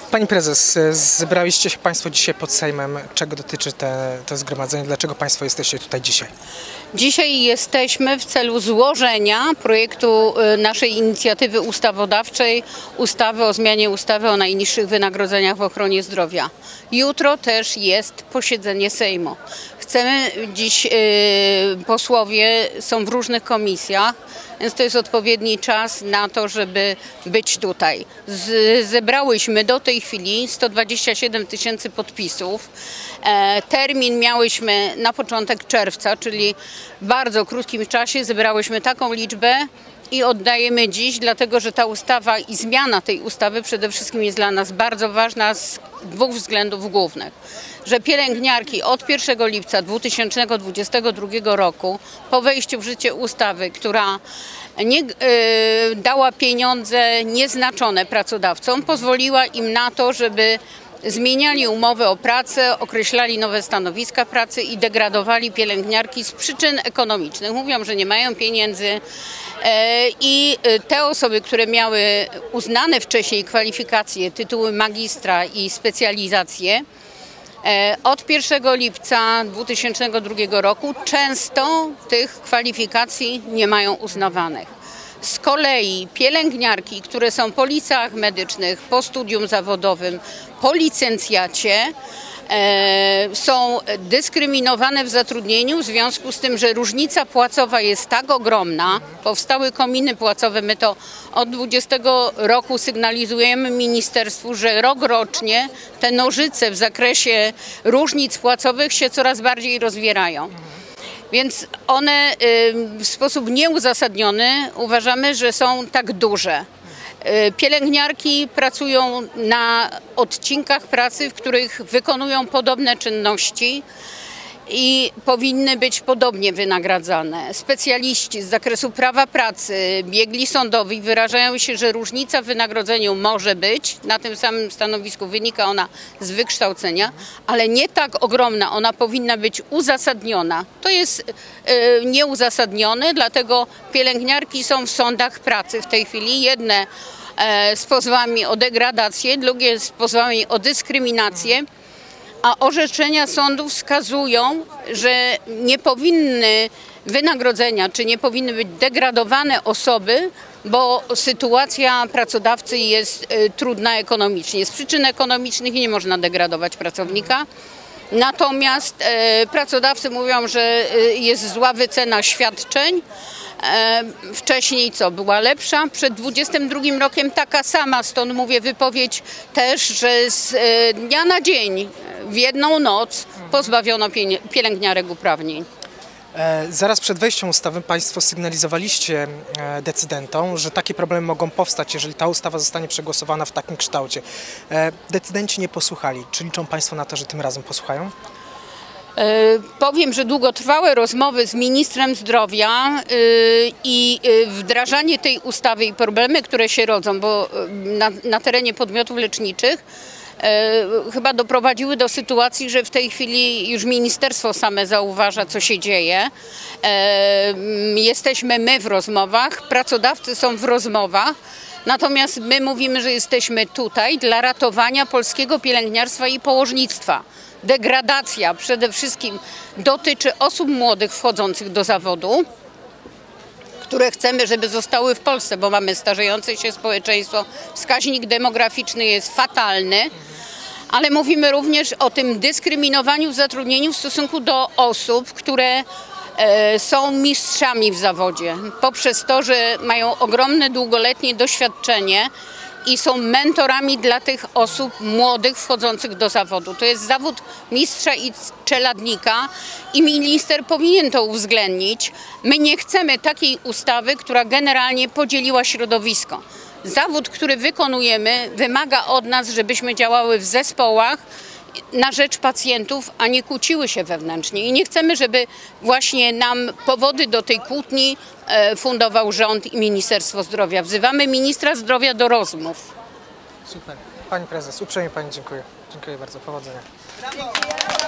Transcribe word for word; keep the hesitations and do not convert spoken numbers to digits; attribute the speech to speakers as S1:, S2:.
S1: Pani prezes, zebraliście się Państwo dzisiaj pod Sejmem. Czego dotyczy te, to zgromadzenie? Dlaczego Państwo jesteście tutaj dzisiaj?
S2: Dzisiaj jesteśmy w celu złożenia projektu naszej inicjatywy ustawodawczej, ustawy o zmianie ustawy o najniższych wynagrodzeniach w ochronie zdrowia. Jutro też jest posiedzenie Sejmu. Chcemy dziś, yy, posłowie są w różnych komisjach, więc to jest odpowiedni czas na to, żeby być tutaj. Z, zebrałyśmy do tej chwili sto dwadzieścia siedem tysięcy podpisów. E, termin miałyśmy na początek czerwca, czyli w bardzo krótkim czasie zebrałyśmy taką liczbę i oddajemy dziś, dlatego że ta ustawa i zmiana tej ustawy przede wszystkim jest dla nas bardzo ważna z dwóch względów głównych. Że pielęgniarki od pierwszego lipca dwa tysiące dwudziestego drugiego roku po wejściu w życie ustawy, która nie, yy, dała pieniądze nieznaczone pracodawcom, pozwoliła im na to, żeby zmieniali umowy o pracę, określali nowe stanowiska pracy i degradowali pielęgniarki z przyczyn ekonomicznych. Mówią, że nie mają pieniędzy i te osoby, które miały uznane wcześniej kwalifikacje, tytuły magistra i specjalizacje, od pierwszego lipca dwa tysiące drugiego roku często tych kwalifikacji nie mają uznawanych. Z kolei pielęgniarki, które są po licach medycznych, po studium zawodowym, po licencjacie, e, są dyskryminowane w zatrudnieniu w związku z tym, że różnica płacowa jest tak ogromna. Powstały kominy płacowe, my to od dwudziestego roku sygnalizujemy ministerstwu, że rok rocznie te nożyce w zakresie różnic płacowych się coraz bardziej rozwierają. Więc one w sposób nieuzasadniony uważamy, że są tak duże. Pielęgniarki pracują na odcinkach pracy, w których wykonują podobne czynności i powinny być podobnie wynagradzane. Specjaliści z zakresu prawa pracy, biegli sądowi wyrażają się, że różnica w wynagrodzeniu może być, na tym samym stanowisku wynika ona z wykształcenia, ale nie tak ogromna, ona powinna być uzasadniona. To jest y, nieuzasadnione, dlatego pielęgniarki są w sądach pracy w tej chwili. Jedne e, z pozwami o degradację, drugie z pozwami o dyskryminację. A orzeczenia sądów wskazują, że nie powinny wynagrodzenia, czy nie powinny być degradowane osoby, bo sytuacja pracodawcy jest y, trudna ekonomicznie. Z przyczyn ekonomicznych nie można degradować pracownika. Natomiast y, pracodawcy mówią, że y, jest zła wycena świadczeń. Wcześniej co? Była lepsza. Przed dwudziestym drugim rokiem taka sama, stąd mówię wypowiedź też, że z dnia na dzień, w jedną noc pozbawiono pielęgniarek uprawnień.
S1: E, zaraz przed wejściem ustawy Państwo sygnalizowaliście e, decydentom, że takie problemy mogą powstać, jeżeli ta ustawa zostanie przegłosowana w takim kształcie. E, decydenci nie posłuchali. Czy liczą Państwo na to, że tym razem posłuchają?
S2: Powiem, że długotrwałe rozmowy z ministrem zdrowia i wdrażanie tej ustawy i problemy, które się rodzą, bo na, na terenie podmiotów leczniczych chyba doprowadziły do sytuacji, że w tej chwili już ministerstwo same zauważa, co się dzieje. Jesteśmy my w rozmowach, pracodawcy są w rozmowach. Natomiast my mówimy, że jesteśmy tutaj dla ratowania polskiego pielęgniarstwa i położnictwa. Degradacja przede wszystkim dotyczy osób młodych wchodzących do zawodu, które chcemy, żeby zostały w Polsce, bo mamy starzejące się społeczeństwo. Wskaźnik demograficzny jest fatalny, ale mówimy również o tym dyskryminowaniu w zatrudnieniu w stosunku do osób, które są mistrzami w zawodzie, poprzez to, że mają ogromne, długoletnie doświadczenie i są mentorami dla tych osób młodych wchodzących do zawodu. To jest zawód mistrza i czeladnika i minister powinien to uwzględnić. My nie chcemy takiej ustawy, która generalnie podzieliła środowisko. Zawód, który wykonujemy, wymaga od nas, żebyśmy działały w zespołach na rzecz pacjentów, a nie kłóciły się wewnętrznie. I nie chcemy, żeby właśnie nam powody do tej kłótni fundował rząd i Ministerstwo Zdrowia. Wzywamy ministra zdrowia do rozmów.
S1: Super. Pani prezes, uprzejmie Pani dziękuję. Dziękuję bardzo. Powodzenia. Brawo.